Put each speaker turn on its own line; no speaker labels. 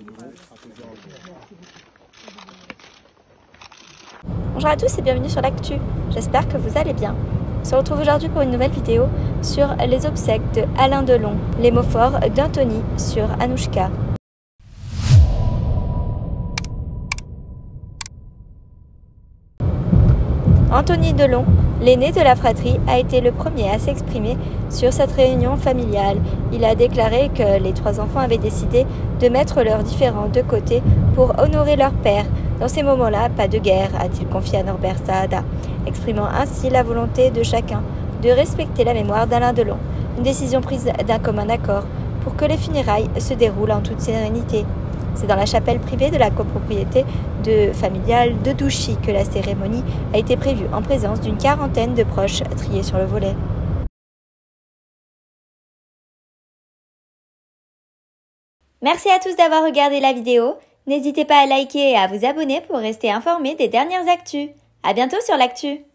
Bonjour à tous et bienvenue sur l'actu. J'espère que vous allez bien. On se retrouve aujourd'hui pour une nouvelle vidéo sur les obsèques de Alain Delon, les mots forts d'Anthony sur Anouchka. Anthony Delon, l'aîné de la fratrie, a été le premier à s'exprimer sur cette réunion familiale. Il a déclaré que les trois enfants avaient décidé de mettre leurs différends de côté pour honorer leur père. Dans ces moments-là, pas de guerre, a-t-il confié à Norbert Saada, exprimant ainsi la volonté de chacun de respecter la mémoire d'Alain Delon. Une décision prise d'un commun accord pour que les funérailles se déroulent en toute sérénité. C'est dans la chapelle privée de la copropriété familiale de Douchy que la cérémonie a été prévue en présence d'une quarantaine de proches triés sur le volet. Merci à tous d'avoir regardé la vidéo. N'hésitez pas à liker et à vous abonner pour rester informés des dernières actus. À bientôt sur l'actu.